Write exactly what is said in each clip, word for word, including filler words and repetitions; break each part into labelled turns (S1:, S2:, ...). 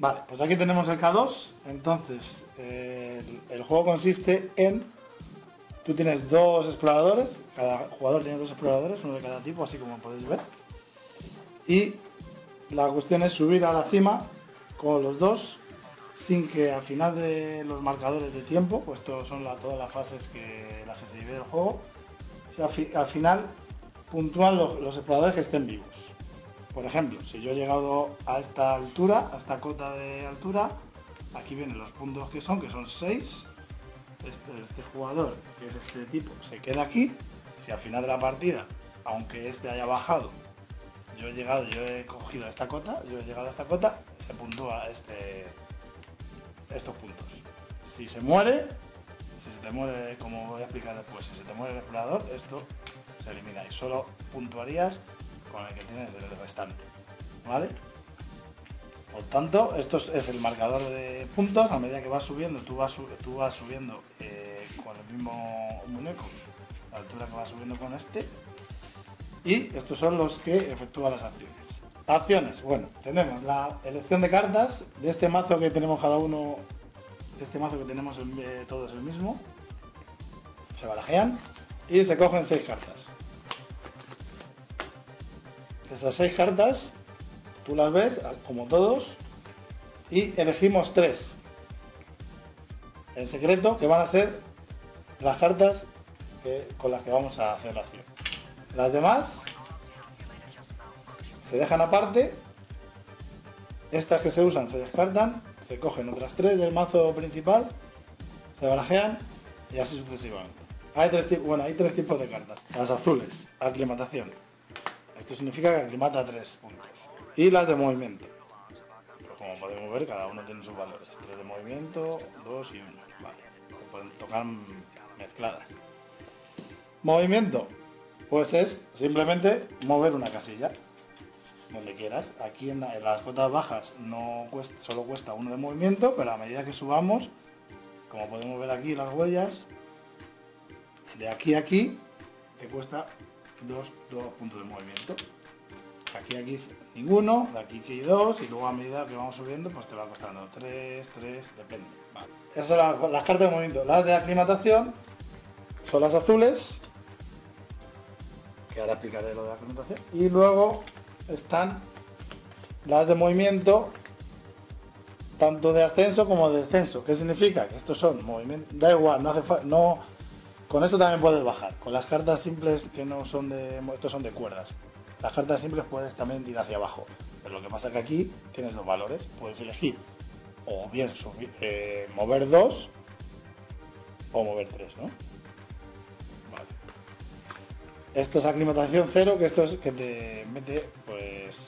S1: Vale, pues aquí tenemos el K dos. Entonces, eh, el, el juego consiste en... Tú tienes dos exploradores, cada jugador tiene dos exploradores, uno de cada tipo, así como podéis ver. Y la cuestión es subir a la cima con los dos, sin que al final de los marcadores de tiempo, pues estos son la, todas las fases que las que se divide el juego, al, fi, al final puntúan los, los exploradores que estén vivos. Por ejemplo, si yo he llegado a esta altura, a esta cota de altura, aquí vienen los puntos que son, que son seis. Este, este jugador, que es este tipo, se queda aquí. Si al final de la partida, aunque este haya bajado, yo he llegado, yo he cogido esta cota, yo he llegado a esta cota, se puntúa este, estos puntos. Si se muere, si se te muere, como voy a explicar después, si se te muere el explorador, esto se elimina y solo puntuarías con el que tienes el restante, ¿vale? Por tanto, esto es el marcador de puntos. A medida que vas subiendo, tú vas, tú vas subiendo eh, con el mismo muñeco, la altura que vas subiendo con este. Y estos son los que efectúan las acciones. Acciones, bueno, tenemos la elección de cartas de este mazo que tenemos cada uno, este mazo que tenemos eh, todos el mismo. Se barajean y se cogen seis cartas. Esas seis cartas tú las ves, como todos, y elegimos tres en secreto, que van a ser las cartas que, con las que vamos a hacer la acción. Las demás se dejan aparte, estas que se usan se descartan, se cogen otras tres del mazo principal, se barajean y así sucesivamente. Hay tres, bueno, hay tres tipos de cartas. Las azules, aclimatación. Esto significa que aclimata tres puntos. Y las de movimiento. Pues como podemos ver, cada uno tiene sus valores. tres de movimiento, dos y uno. Vale. Se pueden tocar mezcladas. Movimiento. Pues es simplemente mover una casilla. Donde quieras. Aquí en, la, en las cotas bajas no cuesta, solo cuesta uno de movimiento, pero a medida que subamos, como podemos ver aquí las huellas, de aquí a aquí te cuesta dos, dos puntos de movimiento. Aquí aquí ninguno, de aquí aquí dos, y luego a medida que vamos subiendo pues te va costando tres, tres, depende. Vale. Esas son las, las cartas de movimiento. Las de aclimatación son las azules, que ahora explicaré lo de aclimatación, y luego están las de movimiento, tanto de ascenso como de descenso. ¿Qué significa? Que estos son movimientos, da igual, no hace falta, no, con eso también puedes bajar. Con las cartas simples que no son de, estos son de cuerdas. Las cartas simples puedes también ir hacia abajo, pero lo que pasa es que aquí tienes dos valores, puedes elegir o bien subir, eh, mover dos o mover tres, ¿no? Vale. Esto es aclimatación cero, que esto es que te mete, pues,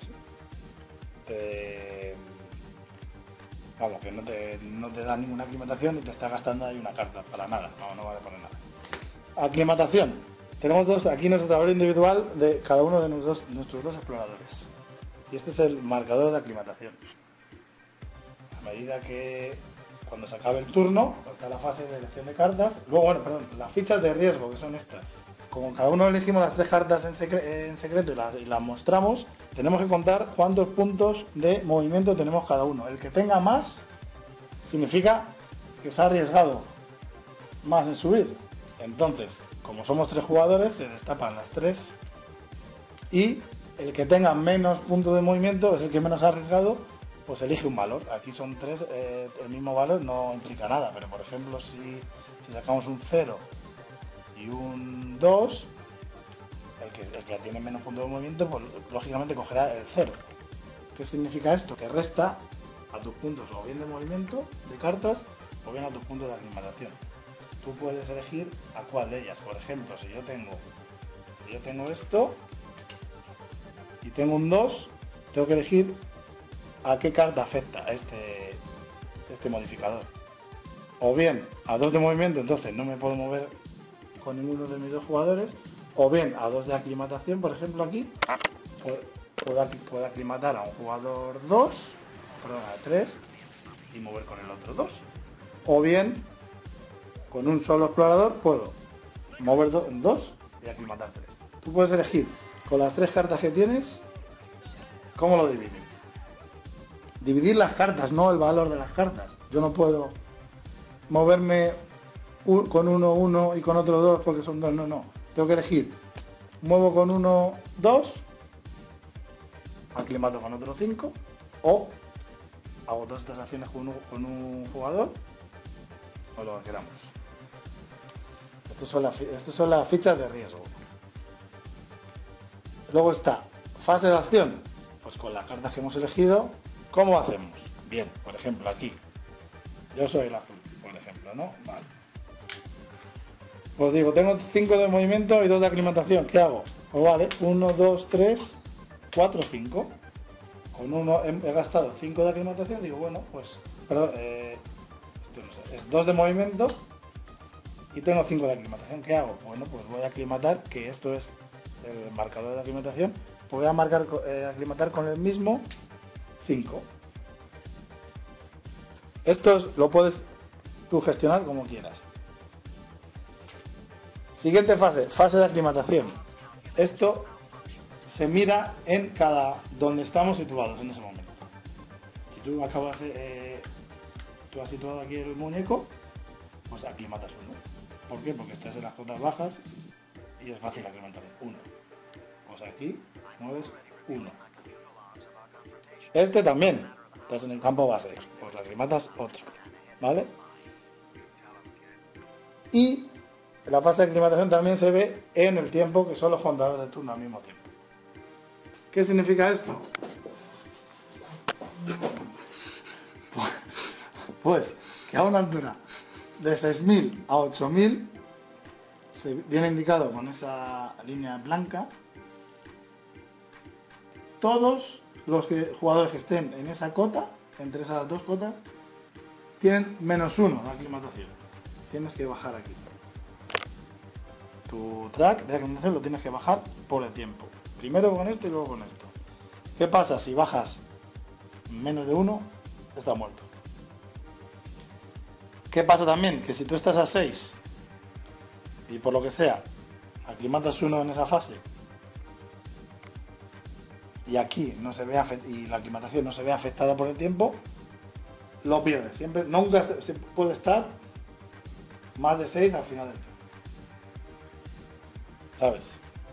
S1: te, vamos, que no te, no te da ninguna aclimatación y te está gastando ahí una carta, para nada, no, no vale para nada. Aclimatación. Tenemos dos, aquí nuestro tablero individual de cada uno de nuestros, nuestros dos exploradores. Y este es el marcador de aclimatación. A medida que cuando se acabe el turno, está la fase de elección de cartas. Luego, bueno, perdón, las fichas de riesgo, que son estas. Como cada uno elegimos las tres cartas en, secre en secreto y las, y las mostramos, tenemos que contar cuántos puntos de movimiento tenemos cada uno. El que tenga más significa que se ha arriesgado más en subir. Entonces, como somos tres jugadores, se destapan las tres y el que tenga menos puntos de movimiento es el que menos ha arriesgado, pues elige un valor. Aquí son tres, eh, el mismo valor no implica nada, pero por ejemplo si, si sacamos un cero y un dos, el que, el que tiene menos puntos de movimiento, pues lógicamente cogerá el cero. ¿Qué significa esto? Que resta a tus puntos o bien de movimiento de cartas o bien a tus puntos de aclimatación. Tú puedes elegir a cuál de ellas. Por ejemplo, si yo tengo si yo tengo esto y tengo un dos, tengo que elegir a qué carta afecta este, este modificador. O bien a dos de movimiento, entonces no me puedo mover con ninguno de mis dos jugadores, o bien a dos de aclimatación, por ejemplo aquí, puedo, puedo aclimatar a un jugador dos, perdón, a tres, y mover con el otro dos. O bien con un solo explorador puedo mover do dos y aclimatar tres. Tú puedes elegir con las tres cartas que tienes cómo lo divides. dividir las cartas, no el valor de las cartas. Yo no puedo moverme un, con uno, uno y con otro dos porque son dos, no, no. Tengo que elegir. Muevo con uno, dos, aclimato con otro cinco, o hago todas estas acciones con un, con un jugador, o lo que queramos. Estas son, la, estas son las fichas de riesgo. Luego está fase de acción. Pues con las cartas que hemos elegido, ¿cómo hacemos? Bien, por ejemplo aquí. Yo soy el azul, por ejemplo, ¿no? Vale. Os digo, tengo cinco de movimiento y dos de aclimatación. ¿Qué hago? Pues vale, uno, dos, tres, cuatro, cinco. Con uno he, he gastado cinco de aclimatación, digo, bueno, pues, perdón, eh, esto no sé, es dos de movimiento y tengo cinco de aclimatación. ¿Qué hago? Bueno, pues voy a aclimatar, que esto es el marcador de aclimatación, pues voy a marcar, eh, aclimatar con el mismo cinco. Esto es, lo puedes tú gestionar como quieras. Siguiente fase, fase de aclimatación. Esto se mira en cada donde estamos situados en ese momento. Si tú acabas, eh, tú has situado aquí el muñeco, pues aclimatas uno. ¿Por qué? Porque estás en las cotas bajas y es fácil aclimatar uno. Pues aquí mueves uno. Este también, estás en el campo base, pues aclimatas otro, ¿vale? Y la fase de aclimatación también se ve en el tiempo, que son los contadores de turno al mismo tiempo. ¿Qué significa esto? Pues que a una altura de seis mil a ocho mil se viene indicado con esa línea blanca todos los que, jugadores que estén en esa cota, entre esas dos cotas, tienen menos uno de aclimatación. Tienes que bajar aquí. Tu track de aclimatación lo tienes que bajar por el tiempo. Primero con esto y luego con esto. ¿Qué pasa? Si bajas menos de uno, está muerto. ¿Qué pasa también? Que si tú estás a seis y por lo que sea, aclimatas uno en esa fase y aquí no se ve y la aclimatación no se ve afectada por el tiempo, lo pierdes. Siempre, nunca se puede estar más de seis al final del turno. ¿Sabes?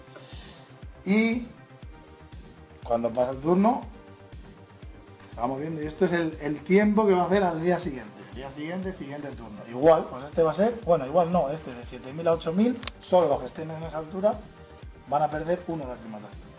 S1: Y cuando pasa el turno, se va moviendo y esto es el, el tiempo que va a hacer al día siguiente. El día siguiente, siguiente turno. Igual, pues este va a ser, bueno, igual no, este de siete mil a ocho mil, solo los que estén en esa altura van a perder uno de aclimatación.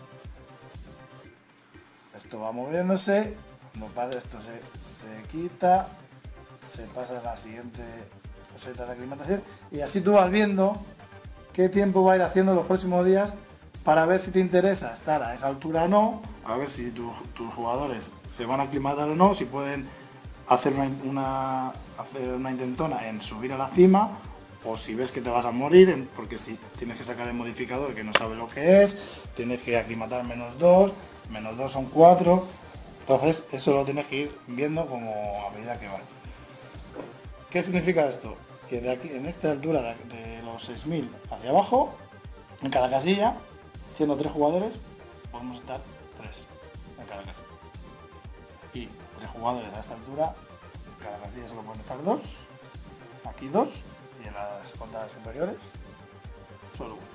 S1: Esto va moviéndose, cuando pasa esto se, se quita, se pasa a la siguiente coseta de aclimatación y así tú vas viendo qué tiempo va a ir haciendo los próximos días para ver si te interesa estar a esa altura o no, a ver si tu, tus jugadores se van a aclimatar o no, si pueden hacer una, una, hacer una intentona en subir a la cima, o si ves que te vas a morir, en, porque si tienes que sacar el modificador que no sabe lo que es, tienes que aclimatar menos dos, menos dos son cuatro, entonces eso lo tienes que ir viendo como a medida que va. ¿Qué significa esto? Que de aquí, en esta altura de, de los seis mil hacia abajo, en cada casilla, siendo tres jugadores, podemos estar tres en cada casilla. Y tres jugadores a esta altura, en cada casilla solo pueden estar dos, aquí dos, y en las ondas superiores, solo uno.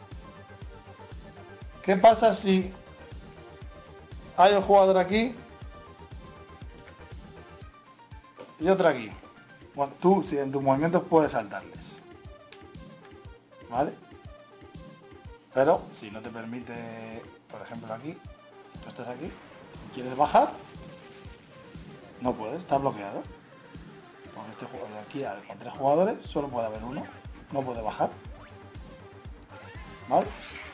S1: ¿Qué pasa si hay un jugador aquí y otro aquí? Bueno, tú, si en tus movimientos puedes saltarles, ¿vale? Pero si no te permite, por ejemplo aquí, tú estás aquí y quieres bajar, no puedes, está bloqueado. Porque este jugador de aquí, con tres jugadores, solo puede haber uno, no puede bajar, ¿vale?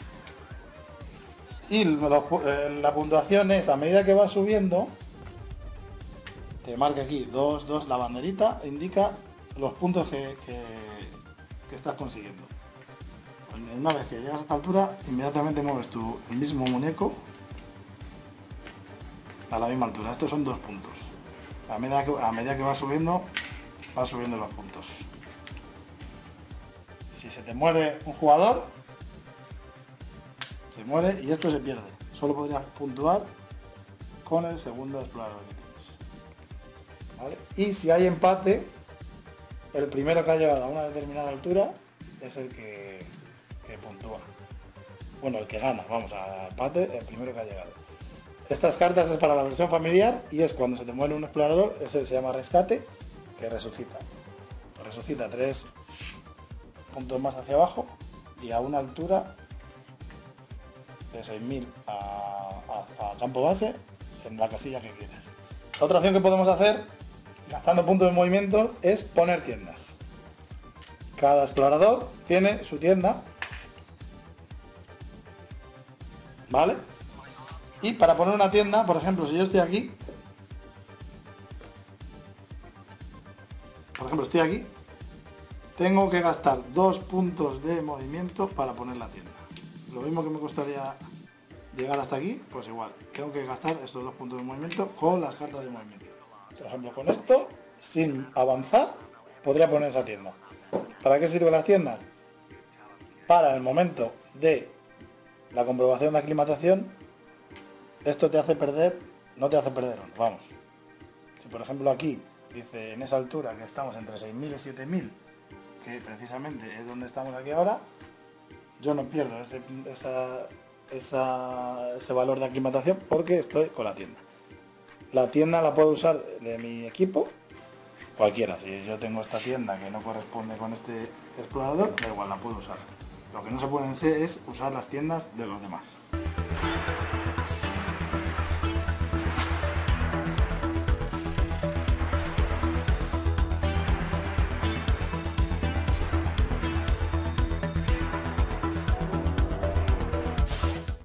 S1: Y la puntuación es, a medida que va subiendo, te marca aquí dos, dos, la banderita indica los puntos que, que, que estás consiguiendo. Una vez que llegas a esta altura, inmediatamente mueves tu el mismo muñeco a la misma altura. Estos son dos puntos. A medida que, a medida que va subiendo, va subiendo los puntos. Si se te muere un jugador, se muere y esto se pierde. Solo podrías puntuar con el segundo explorador que tienes. ¿vale? Y si hay empate, el primero que ha llegado a una determinada altura es el que, que puntúa. Bueno, el que gana, vamos, a empate, el primero que ha llegado. Estas cartas es para la versión familiar y es cuando se te muere un explorador, ese se llama rescate, que resucita. Resucita tres puntos más hacia abajo y a una altura de seis mil a, a, a campo base en la casilla que quieras. Otra opción que podemos hacer, gastando puntos de movimiento, es poner tiendas. Cada explorador tiene su tienda, ¿vale? Y para poner una tienda, por ejemplo, si yo estoy aquí, por ejemplo, estoy aquí, tengo que gastar dos puntos de movimiento para poner la tienda. Lo mismo que me costaría llegar hasta aquí, pues igual, tengo que gastar estos dos puntos de movimiento con las cartas de movimiento. Por ejemplo, con esto, sin avanzar, podría poner esa tienda. ¿Para qué sirven las tiendas? Para el momento de la comprobación de aclimatación, esto te hace perder, no te hace perder, vamos. Si por ejemplo aquí dice en esa altura que estamos entre seis mil y siete mil, que precisamente es donde estamos aquí ahora, yo no pierdo ese, esa, esa, ese valor de aclimatación porque estoy con la tienda. La tienda la puedo usar de mi equipo, cualquiera. Si yo tengo esta tienda que no corresponde con este explorador, da igual, la puedo usar. Lo que no se puede hacer es usar las tiendas de los demás.